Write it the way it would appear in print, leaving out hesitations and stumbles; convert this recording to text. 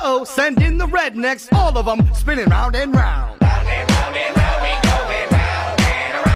Uh-oh, send in the rednecks, all of them spinning round and round.